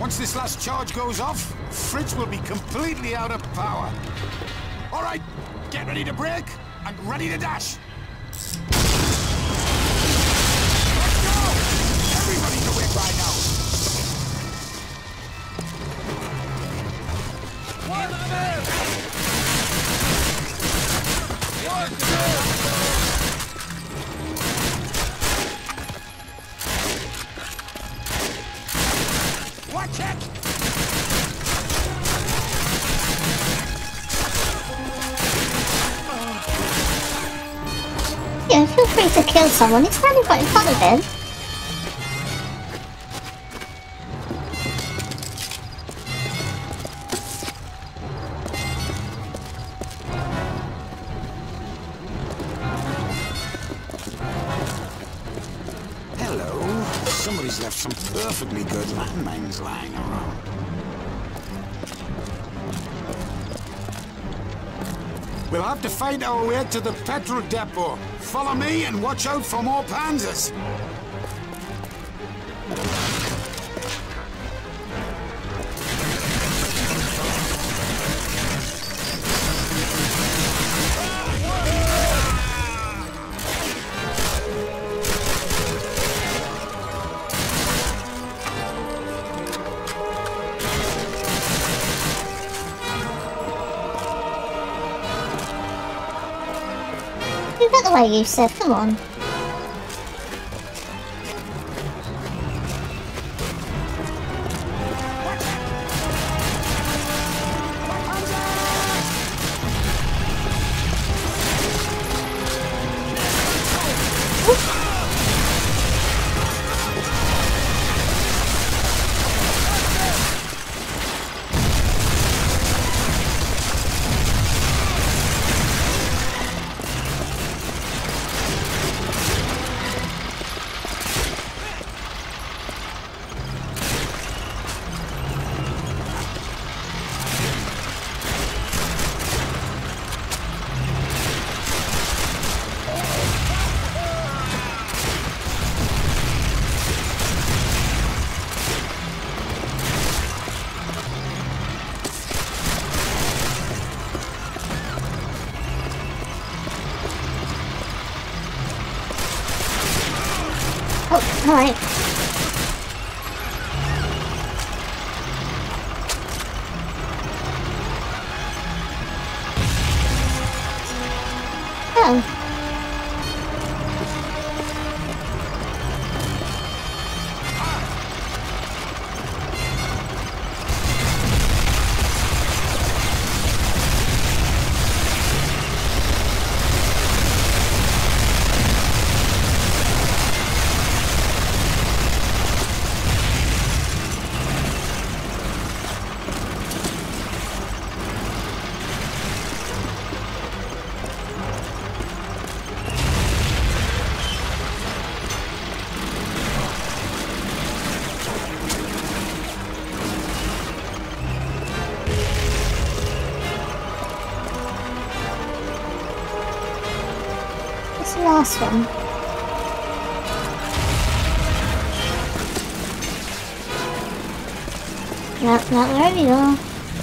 Once this last charge goes off, Fritz will be completely out of power. All right, get ready to brake and ready to dash. Let's go! Everybody to win by now. One, watch it! Yeah, feel free to kill someone. He's standing right in front of him. Hello. Somebody's left some perfectly good landmines lying around. We'll have to find our way to the petrol depot. Follow me and watch out for more panzers. Move out the way, Yousef. Come on. Oh, alright. Oh. What's the last one? Not wherever you are.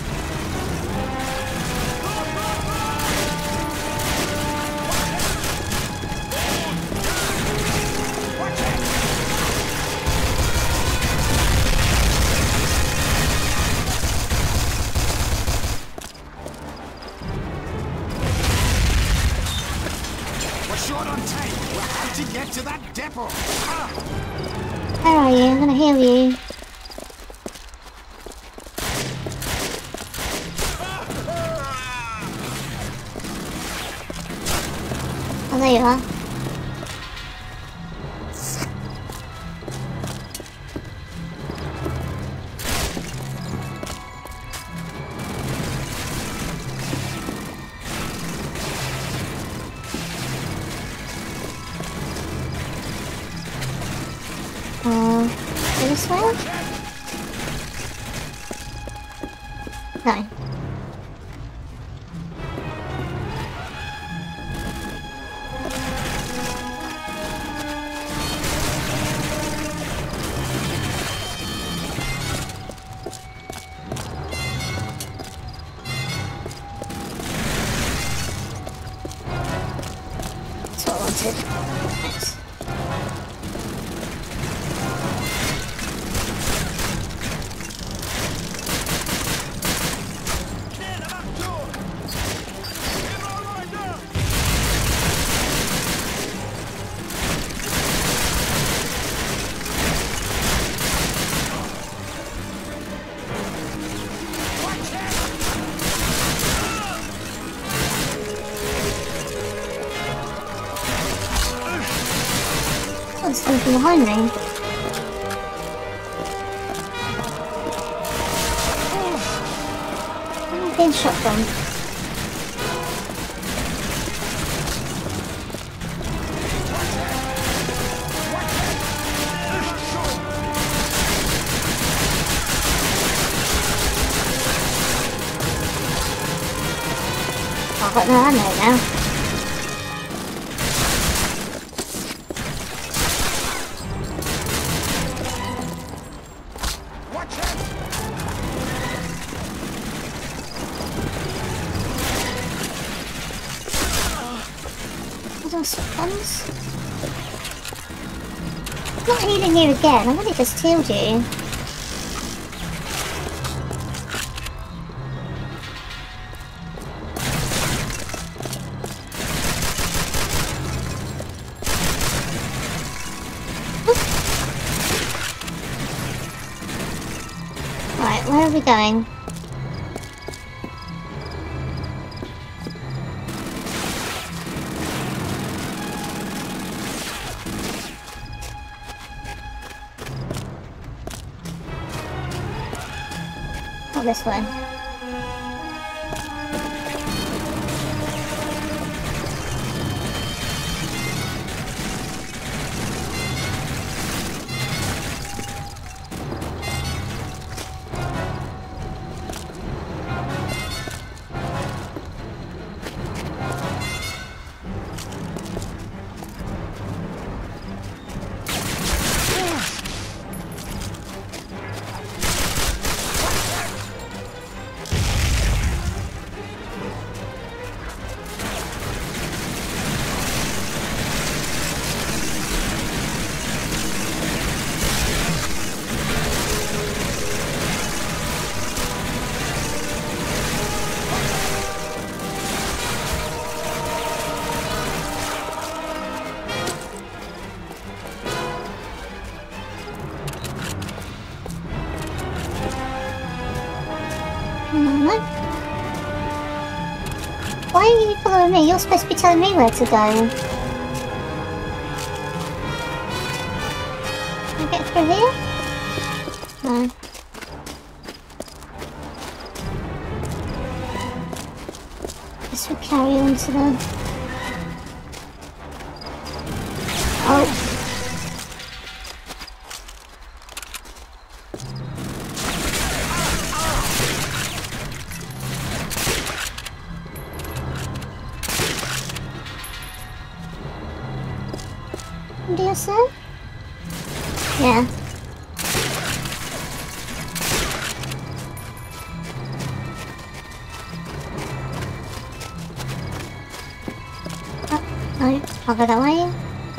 Short on time. We'll have to get to that depot. Where are you? I'm gonna heal you. Oh, there you are. This way? No. good. Nice. There's something behind me. I'm being shot from. I've got no ammo now. Spawns? I'm not healing you again, I've only just healed you. Right, where are we going? Not this way. Why are you following me? You're supposed to be telling me where to go. Can I get through here? No. Guess we carry on to the... Oh. Do you say? Yeah. Oh, no, I'll go that way.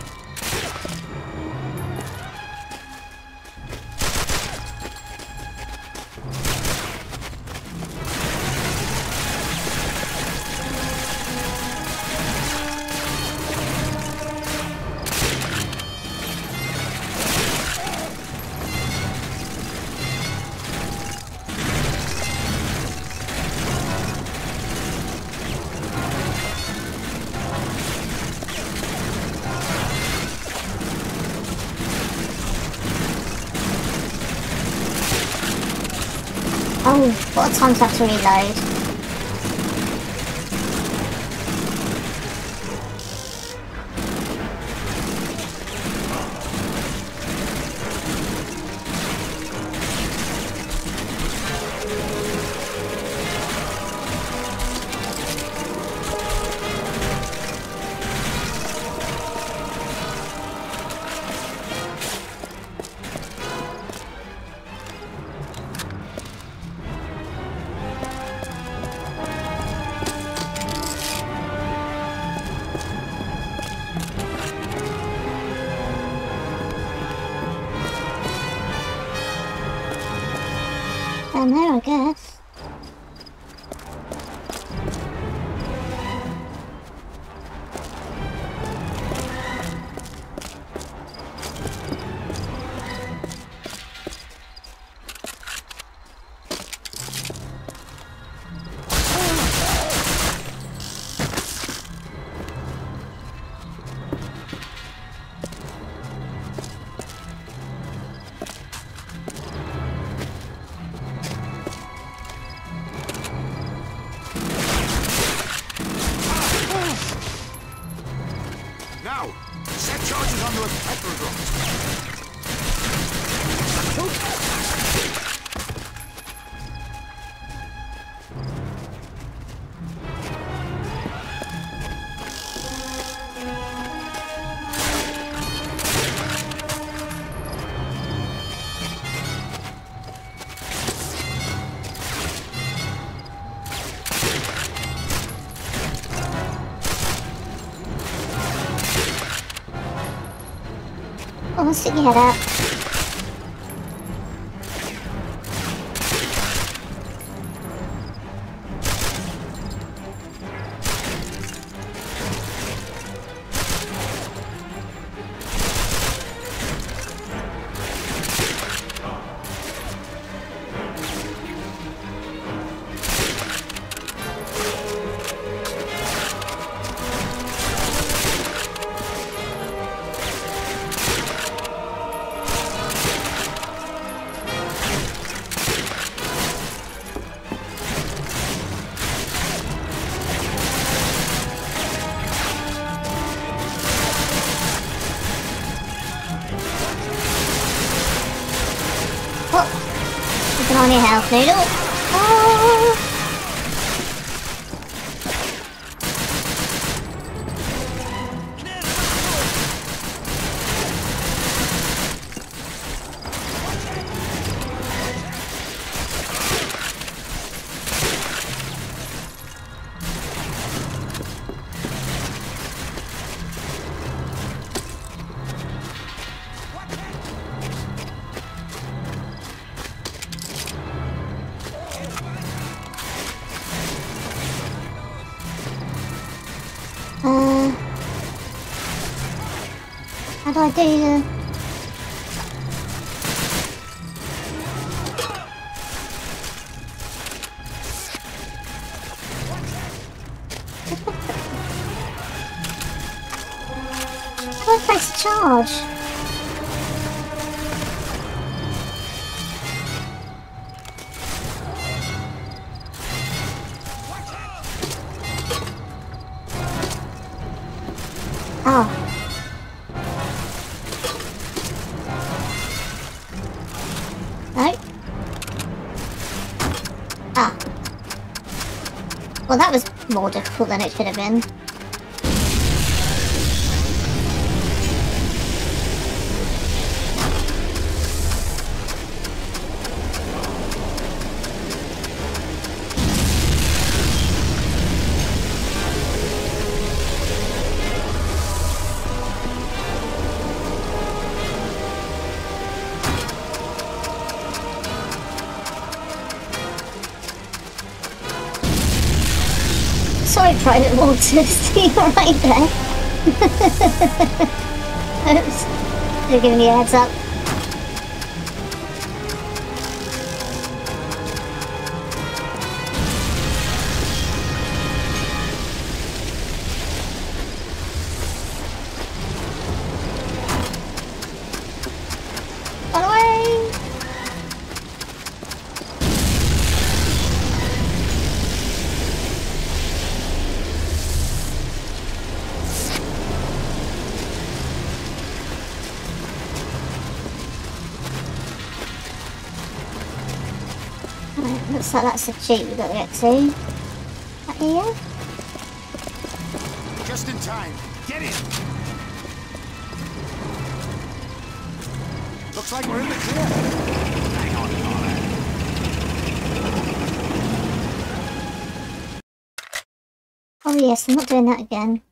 Oh, what a time to have to reload. down there, I guess. Now, set charges on those petrol drums. Oh, stick your head out. Keep on your health, Noodle. Oh. How do I do the... How do I press charge? Oh. No? Ah. Well, that was more difficult than it should have been. Sorry, Private Waters, you're right there. Oops, should have given you a heads up. Run away! Right, looks like that's a jeep we've got to get to. That here? Just in time. Get in. Looks like we're in the clear. Hang on, Oh yes, I'm not doing that again.